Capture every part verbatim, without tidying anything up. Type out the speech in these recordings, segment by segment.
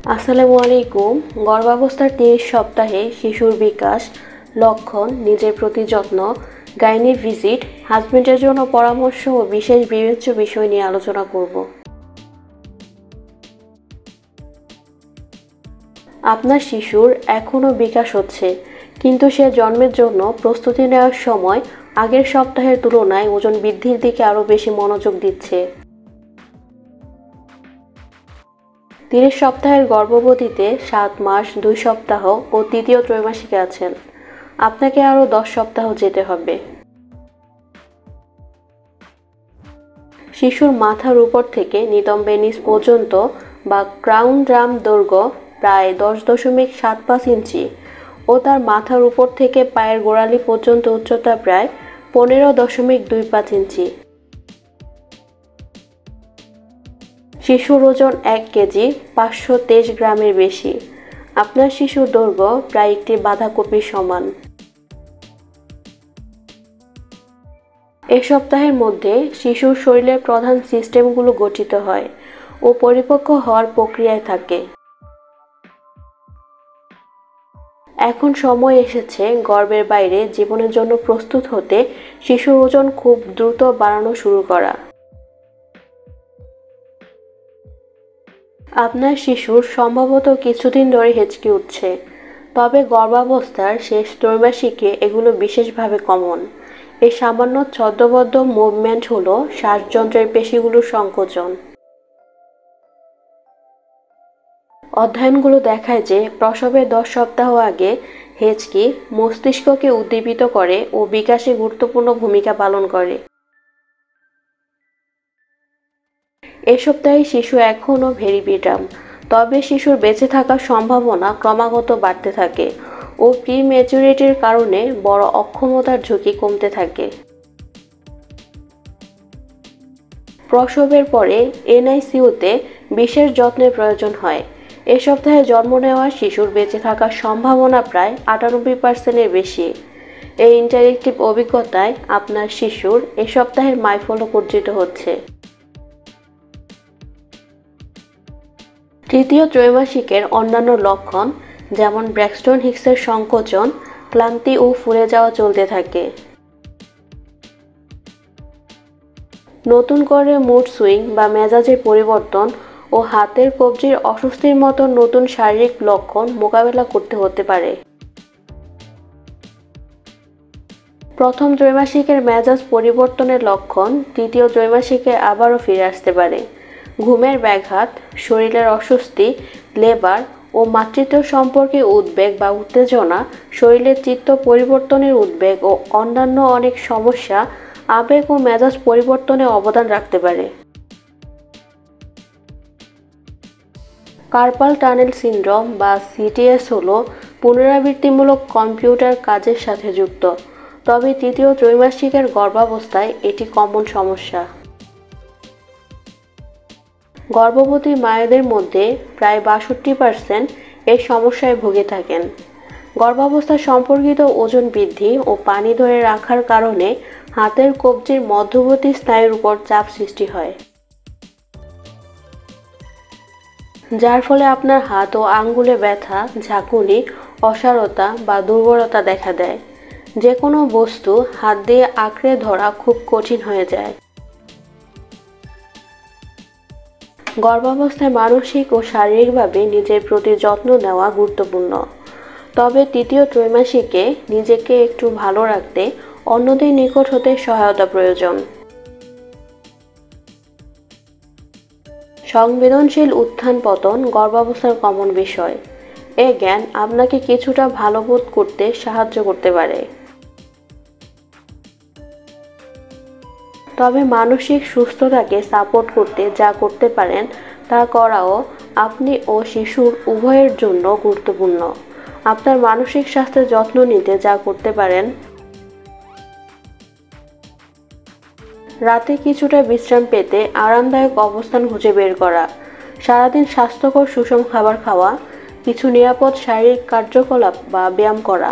আসসালামু আলাইকুম। গর্ভাবস্থার তিরিশ সপ্তাহে শিশুর বিকাশ, লক্ষণ, নিজের প্রতি যত্ন, গাইনি ভিজিট, হাজবেন্ডের জন্য পরামর্শ ও বিশেষ বিবেচ্য বিষয় নিয়ে আলোচনা করব। আপনার শিশুর এখনও বিকাশ হচ্ছে, কিন্তু সে জন্মের জন্য প্রস্তুতি নেওয়ার সময় আগের সপ্তাহের তুলনায় ওজন বৃদ্ধির দিকে আরও বেশি মনোযোগ দিচ্ছে। তিরিশ সপ্তাহের গর্ভবতীতে সাত মাস দুই সপ্তাহ ও তৃতীয় ত্রৈমাসিকে আছেন। আপনাকে আরও দশ সপ্তাহ যেতে হবে। শিশুর মাথার উপর থেকে নিতম্বের নিচ পর্যন্ত বা ক্রাউন ড্রাম দৈর্ঘ্য প্রায় দশ দশমিক সাত পাঁচ ইঞ্চি ও তার মাথার উপর থেকে পায়ের গোড়ালি পর্যন্ত উচ্চতা প্রায় পনেরো দশমিক দুই পাঁচ ইঞ্চি। শিশুর ওজন এক কেজি পাঁচশো তেইশ গ্রামের বেশি। আপনার শিশুর দৈর্ঘ্য প্রায় একটি বাঁধাকপির সমান। এ সপ্তাহের মধ্যে শিশুর শরীরের প্রধান সিস্টেমগুলো গঠিত হয় ও পরিপক্ক হওয়ার প্রক্রিয়ায় থাকে। এখন সময় এসেছে গর্ভের বাইরে জীবনের জন্য প্রস্তুত হতে শিশুর ওজন খুব দ্রুত বাড়ানো শুরু করা। আপনার শিশুর সম্ভবত কিছুদিন ধরে হেঁচকি উঠছে, তবে গর্ভাবস্থার শেষ ত্রৈমাসিকে এগুলো বিশেষভাবে কমন। এই সামান্য ছদ্মবদ্ধ মুভমেন্ট হলো শ্বাসযন্ত্রের পেশিগুলোর সংকোচন। অধ্যয়নগুলো দেখায় যে প্রসবের দশ সপ্তাহ আগে হেঁচকি মস্তিষ্ককে উদ্দীপিত করে ও বিকাশে গুরুত্বপূর্ণ ভূমিকা পালন করে। এ সপ্তাহে শিশু এখনও ভেরিপিটাম, তবে শিশুর বেঁচে থাকার সম্ভাবনা ক্রমাগত বাড়তে থাকে ও প্রি ম্যাচুরিটির কারণে বড় অক্ষমতার ঝুঁকি কমতে থাকে। প্রসবের পরে এনআইসিইউতে বিশেষ যত্নের প্রয়োজন হয়। এ সপ্তাহে জন্ম নেওয়া শিশুর বেঁচে থাকার সম্ভাবনা প্রায় আটানব্বই পার্সেন্টের বেশি। এই ইন্টারেক্টিভ অভিজ্ঞতায় আপনার শিশুর এ সপ্তাহের মাইলফলক অর্জিত হচ্ছে। তৃতীয় ত্রৈমাসিকের অন্যান্য লক্ষণ যেমন ব্র্যাক্সটন হিক্সের সংকোচন, ক্লান্তি ও ফুলে যাওয়া চলতে থাকে। নতুন করে মুড সুইং বা মেজাজের পরিবর্তন ও হাতের কবজির অস্বস্তির মতো নতুন শারীরিক লক্ষণ মোকাবেলা করতে হতে পারে। প্রথম ত্রৈমাসিকের মেজাজ পরিবর্তনের লক্ষণ তৃতীয় ত্রৈমাসিকে আবারও ফিরে আসতে পারে। ঘুমের ব্যাঘাত, শরীরের অস্বস্তি, লেবার ও মাতৃত্ব সম্পর্কে উদ্বেগ বা উত্তেজনা, শরীরের চিত্ত পরিবর্তনের উদ্বেগ ও অন্যান্য অনেক সমস্যা আবেগ ও মেজাজ পরিবর্তনে অবদান রাখতে পারে। কার্পাল টানেল সিনড্রোম বা সিটিএস হলো পুনরাবৃত্তিমূলক কম্পিউটার কাজের সাথে যুক্ত, তবে তৃতীয় ত্রৈমাসিকের গর্ভাবস্থায় এটি কমন সমস্যা। গর্ভবতী মায়েদের মধ্যে প্রায় বাষট্টি পার্সেন্ট এই সমস্যায় ভুগে থাকেন। গর্ভাবস্থা সম্পর্কিত ওজন বৃদ্ধি ও পানি ধরে রাখার কারণে হাতের কবজির মধ্যবর্তী স্নায়ুর উপর চাপ সৃষ্টি হয়, যার ফলে আপনার হাত ও আঙ্গুলে ব্যথা, ঝাঁকুনি, অসাড়তা বা দুর্বলতা দেখা দেয়। যে কোনো বস্তু হাত দিয়ে আঁকড়ে ধরা খুব কঠিন হয়ে যায়। গর্ভাবস্থায় মানসিক ও শারীরিকভাবে নিজের প্রতি যত্ন নেওয়া গুরুত্বপূর্ণ, তবে তৃতীয় ত্রৈমাসিকে নিজেকে একটু ভালো রাখতে অন্যদের নিকট হতে সহায়তা প্রয়োজন। সংবেদনশীল উত্থান পতন গর্ভাবস্থার কমন বিষয়। এ জ্ঞান আপনাকে কিছুটা ভালো বোধ করতে সাহায্য করতে পারে, তবে মানসিক সুস্থতাকে সাপোর্ট করতে যা করতে পারেন তা করাও আপনি ও শিশুর উভয়ের জন্য গুরুত্বপূর্ণ। আপনার মানসিক স্বাস্থ্যের যত্ন নিতে যা করতে পারেন: রাতে কিছুটা বিশ্রাম পেতে আরামদায়ক অবস্থান খুঁজে বের করা, সারাদিন স্বাস্থ্যকর সুষম খাবার খাওয়া, কিছু নিরাপদ শারীরিক কার্যকলাপ বা ব্যায়াম করা।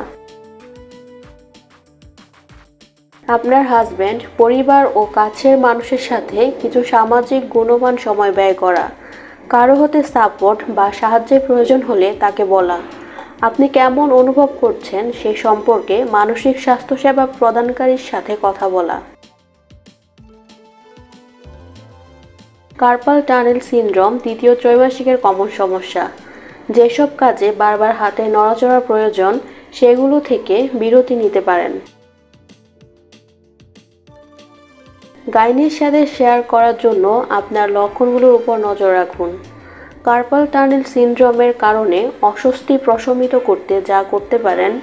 আপনার হাজবেন্ড, পরিবার ও কাছের মানুষের সাথে কিছু সামাজিক গুণমান সময় ব্যয় করা, কারো হতে সাপোর্ট বা সাহায্যের প্রয়োজন হলে তাকে বলা। আপনি কেমন অনুভব করছেন সে সম্পর্কে মানসিক স্বাস্থ্যসেবা প্রদানকারীর সাথে কথা বলা। কার্পাল টানেল সিনড্রোম তৃতীয় ত্রৈমাসিকের কমন সমস্যা। যেসব কাজে বারবার হাতে নড়াচড়ার প্রয়োজন সেগুলো থেকে বিরতি নিতে পারেন। গাইনির সাথে শেয়ার করার জন্য আপনার লক্ষণগুলোর উপর নজর রাখুন। কার্পাল টানেল সিনড্রোমের কারণে অস্বস্তি প্রশমিত করতে যা করতে পারেন,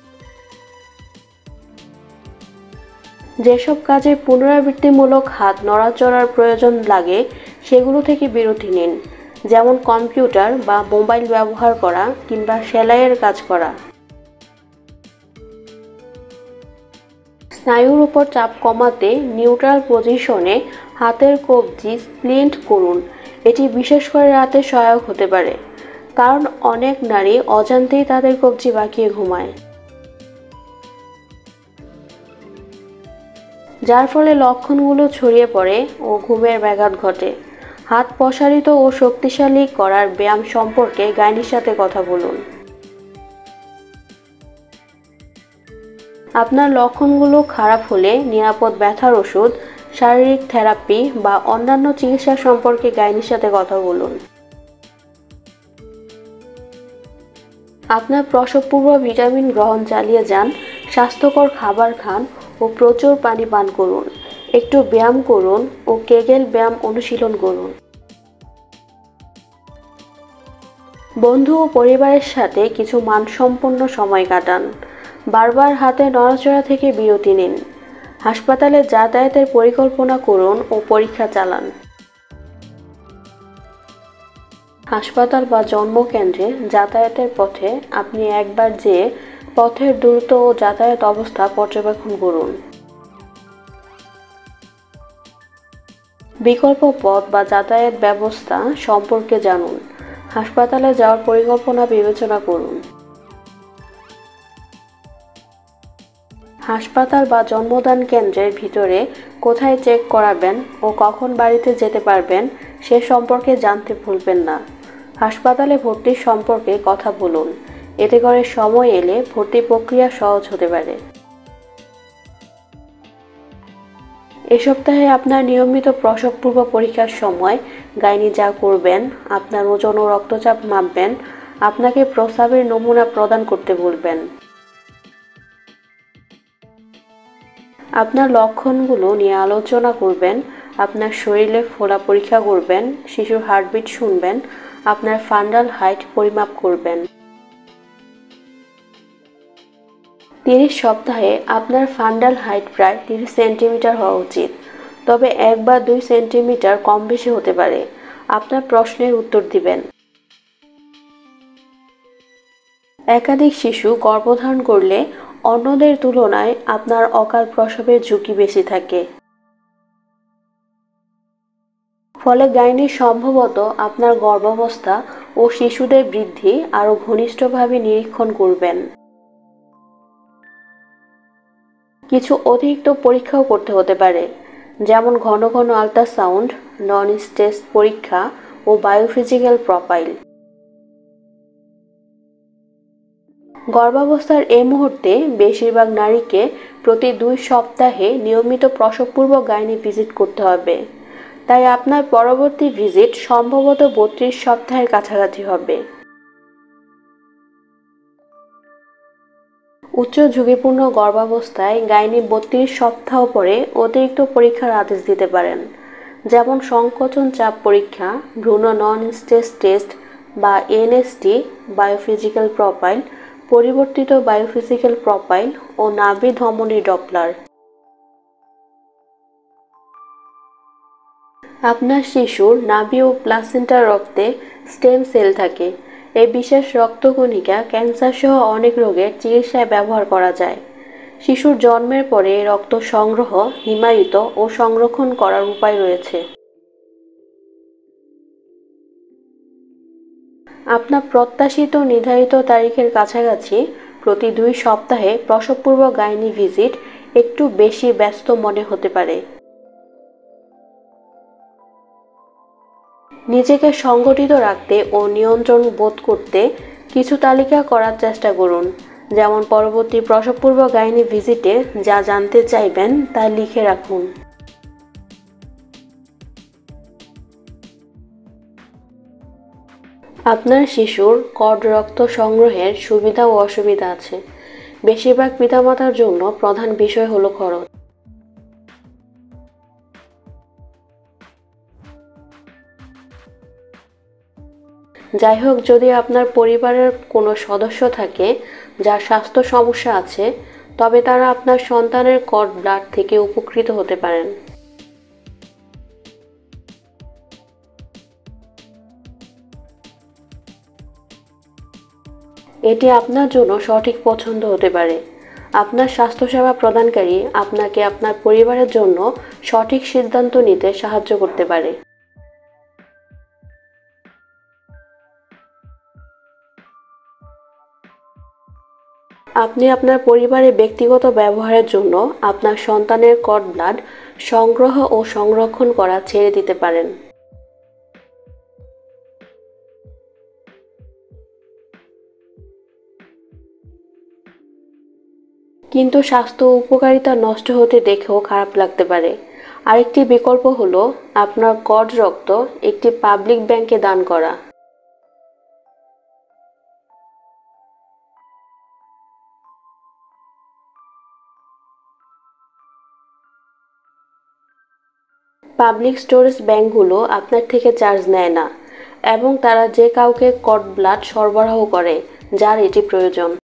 যেসব কাজে পুনরাবৃত্তিমূলক হাত নড়াচড়ার প্রয়োজন লাগে সেগুলো থেকে বিরতি নিন, যেমন কম্পিউটার বা মোবাইল ব্যবহার করা কিংবা সেলাইয়ের কাজ করা। স্নায়ুর উপর চাপ কমাতে নিউট্রাল পজিশনে হাতের কবজি স্প্লিন্ট করুন। এটি বিশেষ করে রাতে সহায়ক হতে পারে, কারণ অনেক নারী অজান্তেই তাদের কবজি বাঁকিয়ে ঘুমায়, যার ফলে লক্ষণগুলো ছড়িয়ে পড়ে ও ঘুমের ব্যাঘাত ঘটে। হাত প্রসারিত ও শক্তিশালী করার ব্যায়াম সম্পর্কে গাইনির সাথে কথা বলুন। আপনার লক্ষণগুলো খারাপ হলে নিরাপদ ব্যথার ওষুধ, শারীরিক থেরাপি বা অন্যান্য চিকিৎসা সম্পর্কে গাইনির সাথে কথা বলুন। আপনার প্রসবপূর্ব ভিটামিন গ্রহণ চালিয়ে যান, স্বাস্থ্যকর খাবার খান ও প্রচুর পানি পান করুন। একটু ব্যায়াম করুন ও কেগেল ব্যায়াম অনুশীলন করুন। বন্ধু ও পরিবারের সাথে কিছু মানসম্পন্ন সময় কাটান। বারবার হাতে নড়াচড়া থেকে বিরতি নিন। হাসপাতালে যাতায়াতের পরিকল্পনা করুন ও পরীক্ষা চালান। হাসপাতাল বা জন্মকেন্দ্রে যাতায়াতের পথে আপনি একবার যেয়ে পথের দ্রুত ও যাতায়াত অবস্থা পর্যবেক্ষণ করুন। বিকল্প পথ বা যাতায়াত ব্যবস্থা সম্পর্কে জানুন। হাসপাতালে যাওয়ার পরিকল্পনা বিবেচনা করুন। হাসপাতাল বা জন্মদান কেন্দ্রের ভিতরে কোথায় চেক করাবেন ও কখন বাড়িতে যেতে পারবেন সে সম্পর্কে জানতে ভুলবেন না। হাসপাতালে ভর্তির সম্পর্কে কথা বলুন, এতে করে সময় এলে ভর্তি প্রক্রিয়া সহজ হতে পারে। এ সপ্তাহে আপনার নিয়মিত প্রসবপূর্ব পরীক্ষার সময় গাইনি যা করবেন, আপনার ওজন ও রক্তচাপ মাপবেন, আপনাকে প্রস্রাবের নমুনা প্রদান করতে বলবেন। আপনার লক্ষণগুলো নিয়ে আলোচনা করবেন, আপনার শরীরে ফোলা পরীক্ষা করবেন, শিশুর হার্টবিট শুনবেন, আপনার ফান্ডাল হাইট পরিমাপ করবেন। তিরিশ সপ্তাহে আপনার ফান্ডাল হাইট প্রায় তিরিশ সেন্টিমিটার হওয়া উচিত, তবে এক বা দুই সেন্টিমিটার কম বেশি হতে পারে। আপনার প্রশ্নের উত্তর দিবেন। একাধিক শিশু গর্ভধারণ করলে অন্যদের তুলনায় আপনার অকাল প্রসবের ঝুঁকি বেশি থাকে। ফলে গাইনি সম্ভবত আপনার গর্ভাবস্থা ও শিশুদের বৃদ্ধি আরও ঘনিষ্ঠভাবে নিরীক্ষণ করবেন। কিছু অতিরিক্ত পরীক্ষাও করতে হতে পারে, যেমন ঘন ঘন আল্ট্রাসাউন্ড, নন স্টেজ পরীক্ষা ও বায়োফিজিক্যাল প্রোফাইল। গর্ভাবস্থার এই মুহূর্তে বেশিরভাগ নারীকে প্রতি দুই সপ্তাহে নিয়মিত প্রসবপূর্ব গাইনি ভিজিট করতে হবে, তাই আপনার পরবর্তী ভিজিট সম্ভবত বত্রিশ সপ্তাহের কাছাকাছি হবে। উচ্চ ঝুঁকিপূর্ণ গর্ভাবস্থায় গাইনি বত্রিশ সপ্তাহ পরে অতিরিক্ত পরীক্ষার আদেশ দিতে পারেন, যেমন সংকোচন চাপ পরীক্ষা, ভ্রূণ নন স্টেজ টেস্ট বা এনএসটি, বায়োফিজিক্যাল প্রোফাইল, পরিবর্তিত বায়োফিজিক্যাল প্রোফাইল ও নাভি ধমনী ডপলার। আপনার শিশুর নাভি ও প্লাসেন্টার রক্তে স্টেম সেল থাকে। এই বিশেষ রক্তকণিকা ক্যান্সার সহ অনেক রোগের চিকিৎসায় ব্যবহার করা যায়। শিশুর জন্মের পরে রক্ত সংগ্রহ, হিমায়িত ও সংরক্ষণ করার উপায় রয়েছে। আপনার প্রত্যাশিত নির্ধারিত তারিখের কাছাকাছি প্রতি দুই সপ্তাহে প্রসবপূর্ব গাইনি ভিজিট একটু বেশি ব্যস্ত মনে হতে পারে। নিজেকে সংগঠিত রাখতে ও নিয়ন্ত্রণ বোধ করতে কিছু তালিকা করার চেষ্টা করুন। যেমন পরবর্তী প্রসবপূর্ব গাইনি ভিজিটে যা জানতে চাইবেন তা লিখে রাখুন। আপনার শিশুর কর্ড রক্ত সংগ্রহের সুবিধা ও অসুবিধা আছে। বেশিরভাগ পিতামাতার জন্য প্রধান বিষয় হলো খরচ। যাই হোক, যদি আপনার পরিবারের কোনো সদস্য থাকে যার স্বাস্থ্য সমস্যা আছে, তবে তারা আপনার সন্তানের কর্ড ব্লাড থেকে উপকৃত হতে পারেন। এটি আপনার জন্য সঠিক পছন্দ হতে পারে। আপনার স্বাস্থ্যসেবা প্রদানকারী আপনাকে আপনার পরিবারের জন্য সঠিক সিদ্ধান্ত নিতে সাহায্য করতে পারে। আপনি আপনার পরিবারের ব্যক্তিগত ব্যবহারের জন্য আপনার সন্তানের কর্ড ব্লাড সংগ্রহ ও সংরক্ষণ করা ছেড়ে দিতে পারেন। কিন্তু স্বাস্থ্য উপকারিতা নষ্ট হতে দেখেও খারাপ লাগতে পারে। আরেকটি বিকল্প হলো আপনার কর্ড রক্ত একটি পাবলিক ব্যাংকে দান করা। পাবলিক স্টোরেজ ব্যাংকগুলো আপনার থেকে চার্জ নেয় না এবং তারা যে কাউকে কর্ড ব্লাড সরবরাহ করে যার এটি প্রয়োজন।